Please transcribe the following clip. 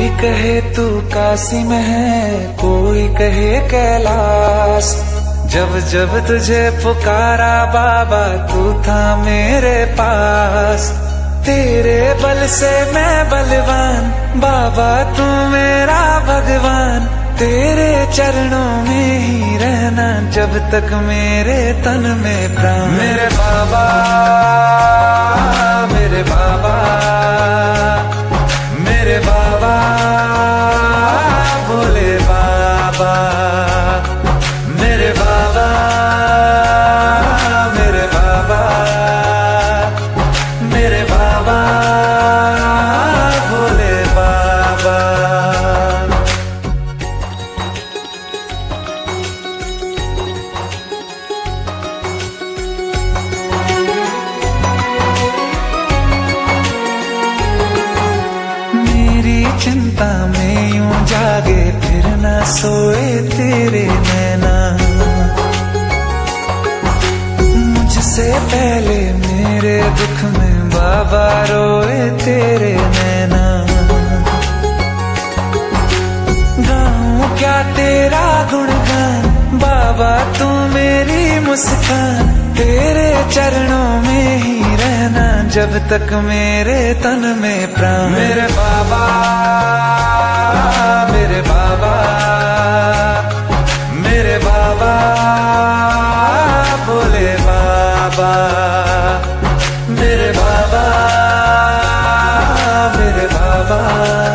कहे तू काशी में है, कोई कहे कैलाश। जब जब तुझे पुकारा बाबा तू था मेरे पास। तेरे बल से मैं बलवान, बाबा तू मेरा भगवान। तेरे चरणों में ही रहना जब तक मेरे तन में प्राण। मेरे बाबा, मेरे बाबा, मेरे बाबा, भोले बाबा। मेरे बाबा, मेरे बाबा, मेरे बाबा, भोले बाबा। चिंता में यूं जागे फिर ना सोए तेरे नैना। मुझसे पहले मेरे दुख में बाबा रोए तेरे नैना। गाऊं क्या तेरा गुणगान, बाबा तू मेरी मुस्कान। तेरे चरणों में ही रहना जब तक मेरे तन में प्राण। मेरे बाबा, मेरे बाबा, मेरे बाबा, भोले बाबा। मेरे बाबा, मेरे बाबा।